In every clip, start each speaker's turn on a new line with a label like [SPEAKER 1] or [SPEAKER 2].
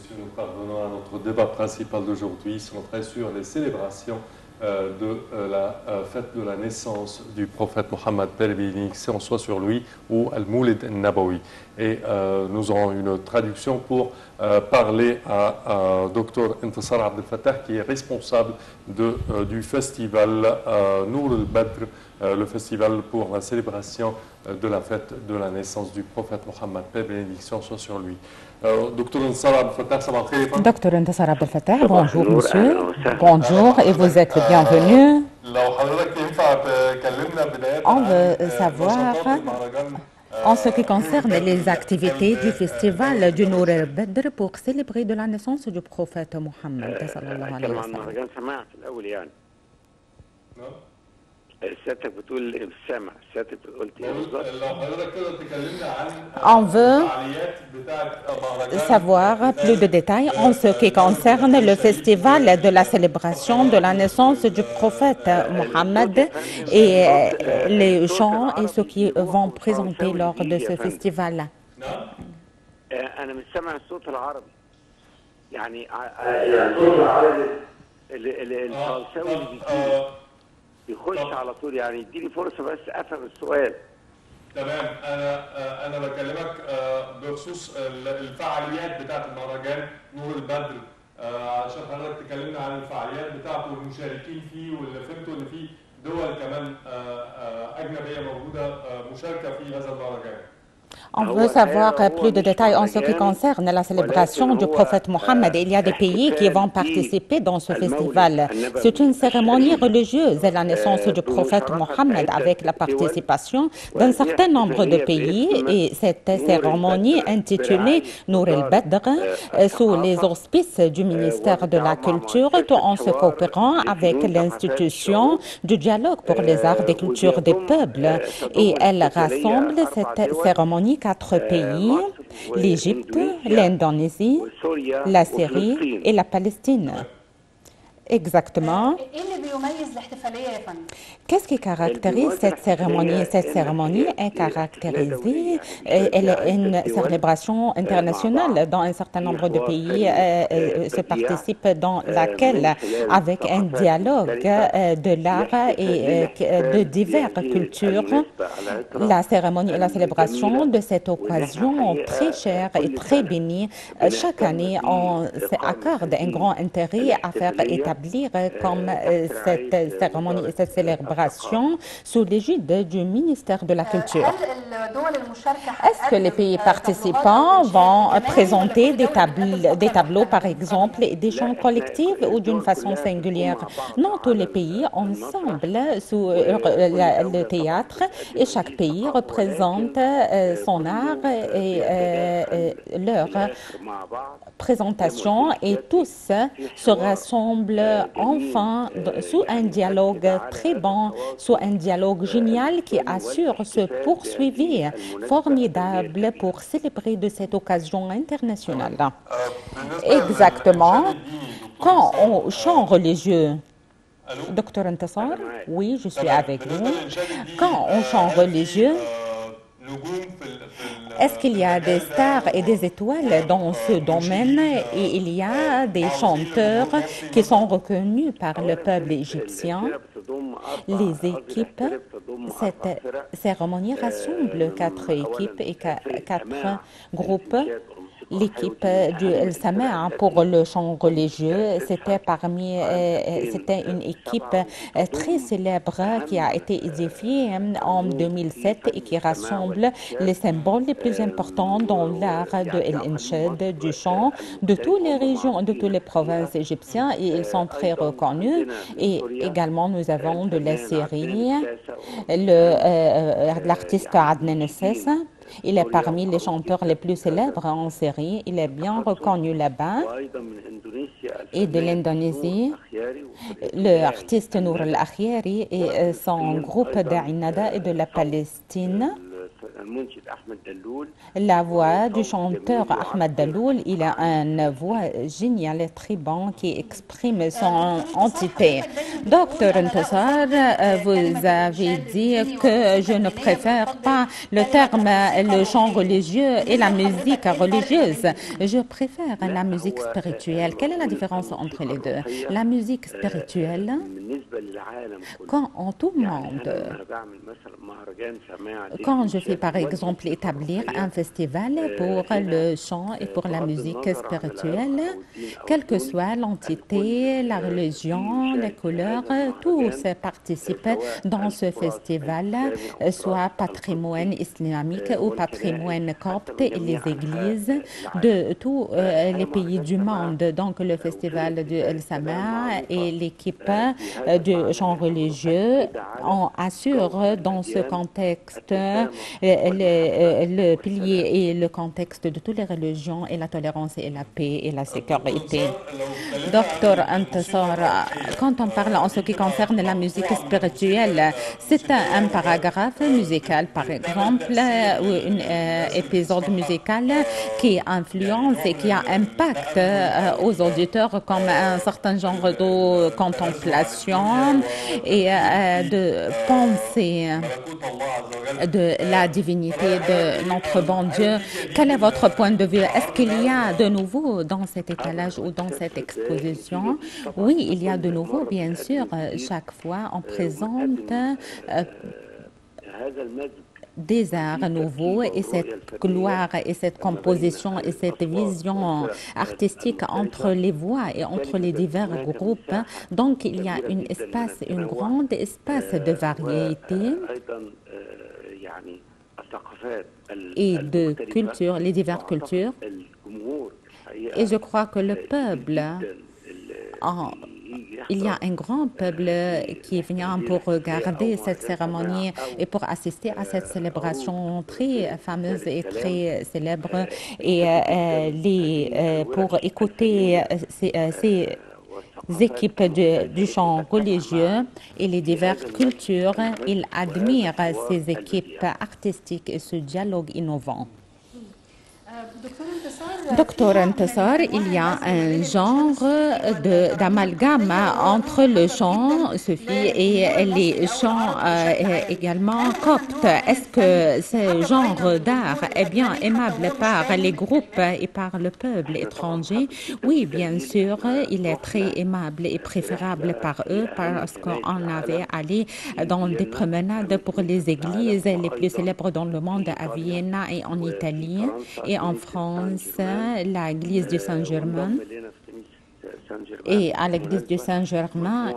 [SPEAKER 1] messieurs, nous parvenons à notre débat principal d'aujourd'hui, centré sur les célébrations de la fête de la naissance du prophète Mohammed, paix et bénédiction soit sur lui, ou Al-Moulid al-Nabawi. Et nous aurons une traduction pour parler à Dr Intisar Abdel Fattah, qui est responsable du festival Nour al-Badr, le festival pour la célébration de la fête de la naissance du prophète Mohammed, paix et bénédiction soit sur lui. Dr Intisar Abdel Fattah, ça va très bien.
[SPEAKER 2] Dr Intisar Abdel Fattah, bonjour monsieur, bonjour et vous êtes le bienvenu. On veut savoir, en ce qui concerne les activités du festival du Nour al-Badr pour célébrer de la naissance du prophète Mohammed sallallahu alayhi wa sallam. On veut savoir plus de détails en ce qui concerne le festival de la célébration de la naissance du prophète Mohammed et les chants et ceux qui vont présenter lors de ce festival.
[SPEAKER 3] يخش على طول يعني اديني فرصه بس افهم السؤال.
[SPEAKER 1] تمام انا بكلمك بخصوص الفعاليات بتاعه المهرجان نور البدر عشان حضرتك تكلمنا عن الفعاليات بتاعته والمشاركين فيه واللي فهمته ان في دول كمان اجنبيه موجوده مشاركه في هذا المهرجان.
[SPEAKER 2] On veut savoir plus de détails en ce qui concerne la célébration du prophète Mohammed. Il y a des pays qui vont participer dans ce festival. C'est une cérémonie religieuse, la naissance du prophète Mohammed, avec la participation d'un certain nombre de pays. Et cette cérémonie intitulée Nour al-Badr, sous les auspices du ministère de la Culture, tout en se coopérant avec l'institution du dialogue pour les arts des cultures des peuples. Et elle rassemble cette cérémonie 4 pays, l'Égypte, l'Indonésie, la Syrie et la Palestine. Exactement. Qu'est-ce qui caractérise cette cérémonie? Cette cérémonie est caractérisée, elle est une célébration internationale dans un certain nombre de pays se participent dans laquelle, avec un dialogue de l'art et de diverses cultures, la cérémonie et la célébration de cette occasion très chère et très bénie. Chaque année, on s'accorde un grand intérêt à faire établir comme cette cérémonie et cette célébration sous l'égide du ministère de la Culture. Est-ce que les pays participants vont présenter des tableaux, par exemple, et des chants collectifs ou d'une façon singulière? Non, tous les pays ensemble sous le théâtre et chaque pays représente son art et leur présentation et tous se rassemblent enfin sous un dialogue très bon, sous un dialogue génial qui assure ce poursuivi formidable pour célébrer de cette occasion internationale. Exactement. Quand on chant religieux, Dr Intisar, oui, je suis avec vous. Quand on chante religieux, est-ce qu'il y a des stars et des étoiles dans ce domaine et il y a des chanteurs qui sont reconnus par le peuple égyptien? Les équipes, cette cérémonie rassemble 4 équipes et 4 groupes. L'équipe du El Samaa pour le chant religieux, c'était une équipe très célèbre qui a été édifiée en 2007 et qui rassemble les symboles les plus importants dans l'art de l'Inchad, du chant, de toutes les régions, de toutes les provinces égyptiennes et ils sont très reconnus. Et également, nous avons de la Syrie, l'artiste Adnan Sessa. Il est parmi les chanteurs les plus célèbres en Syrie. Il est bien reconnu là-bas. Et de l'Indonésie, l'artiste Nour al-Akhyari et son groupe d'Ainada et de la Palestine. La voix du chanteur Ahmed Dalloul, il a une voix géniale et très bonne qui exprime son entité. Docteur Intisar, vous avez dit que je ne préfère pas le terme le chant religieux et la musique religieuse. Je préfère la musique spirituelle. Quelle est la différence entre les deux? La musique spirituelle, quand tout le monde, quand je fais par exemple établir un festival pour le chant et pour la musique spirituelle, quelle que soit l'entité, la religion, les couleurs, tous participent dans ce festival, soit patrimoine islamique ou patrimoine copte et les églises de tous les pays du monde. Donc le festival de El Sama et l'équipe du chant religieux, on assure dans ce contexte le pilier et le contexte de toutes les religions et la tolérance et la paix et la sécurité. Docteur Intisar, quand on parle en ce qui concerne la musique spirituelle, c'est un paragraphe musical, par exemple, ou un épisode musical qui influence et qui a impact aux auditeurs comme un certain genre de contemplation et de pensée de la divinité de notre bon Dieu. Quel est votre point de vue? Est-ce qu'il y a de nouveau dans cet étalage ou dans cette exposition? Oui, il y a de nouveau, bien sûr. Chaque fois, on présente des arts nouveaux et cette gloire et cette composition et cette vision artistique entre les voix et entre les divers groupes. Donc, il y a un grand espace de variété et de culture, les diverses cultures. Et je crois que le peuple, il y a un grand peuple qui vient pour regarder cette cérémonie et pour assister à cette célébration très fameuse et très célèbre et pour écouter ces équipes du chant religieux et les diverses cultures. Ils admirent ces équipes artistiques et ce dialogue innovant. Docteur Intisar, il y a un genre d'amalgame entre le chant soufi et les chants également coptes. Est-ce que ce genre d'art est bien aimable par les groupes et par le peuple étranger? Oui, bien sûr, il est très aimable et préférable par eux parce qu'on avait allé dans des promenades pour les églises les plus célèbres dans le monde à Vienne et en Italie et en France, l'église du Saint-Germain. Et à l'église du Saint-Germain,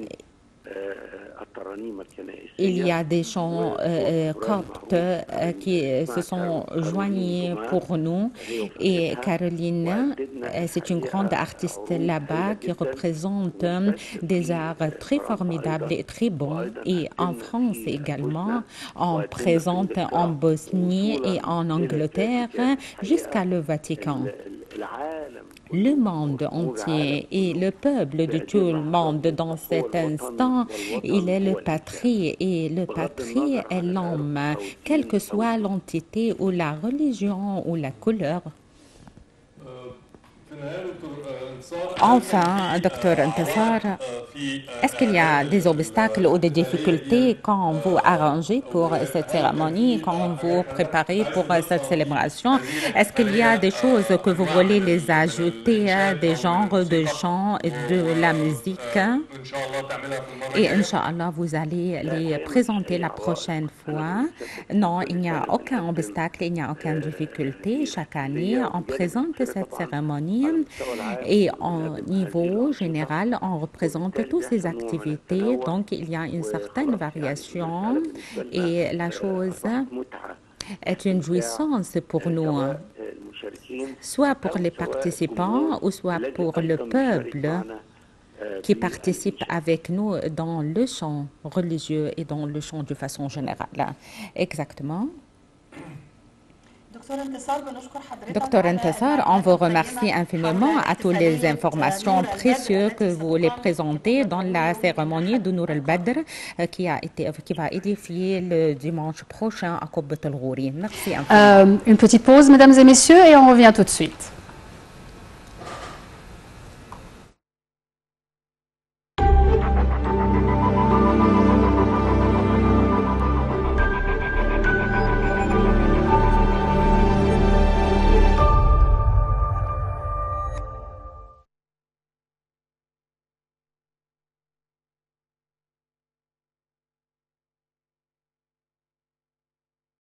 [SPEAKER 2] il y a des chants coptes qui se sont joignés pour nous. Et Caroline, c'est une grande artiste là-bas qui représente des arts très formidables et très bons. Et en France également, on présente en Bosnie et en Angleterre jusqu'à le Vatican. Le monde entier et le peuple de tout le monde dans cet instant, il est le patrie et le patrie est l'homme, quelle que soit l'entité ou la religion ou la couleur. Enfin, Docteur Intisar, est-ce qu'il y a des obstacles ou des difficultés quand vous arrangez pour cette cérémonie, quand vous préparez pour cette célébration? Est-ce qu'il y a des choses que vous voulez les ajouter, des genres de chants et de la musique? Et Inch'Allah, vous allez les présenter la prochaine fois. Non, il n'y a aucun obstacle, il n'y a aucune difficulté. Chaque année, on présente cette cérémonie et au niveau général, on représente toutes ces activités. Donc, il y a une certaine variation et la chose est une jouissance pour nous, soit pour les participants ou soit pour le peuple qui participe avec nous dans le chant religieux et dans le chant de façon générale. Exactement. Docteur Intisar, on vous remercie infiniment à toutes les informations précieuses que vous les présentez dans la cérémonie de Nour al-Badr qui va édifier le dimanche prochain à Qubbat al-Ghouri. Merci infiniment.
[SPEAKER 4] Une petite pause, mesdames et messieurs, et on revient tout de suite.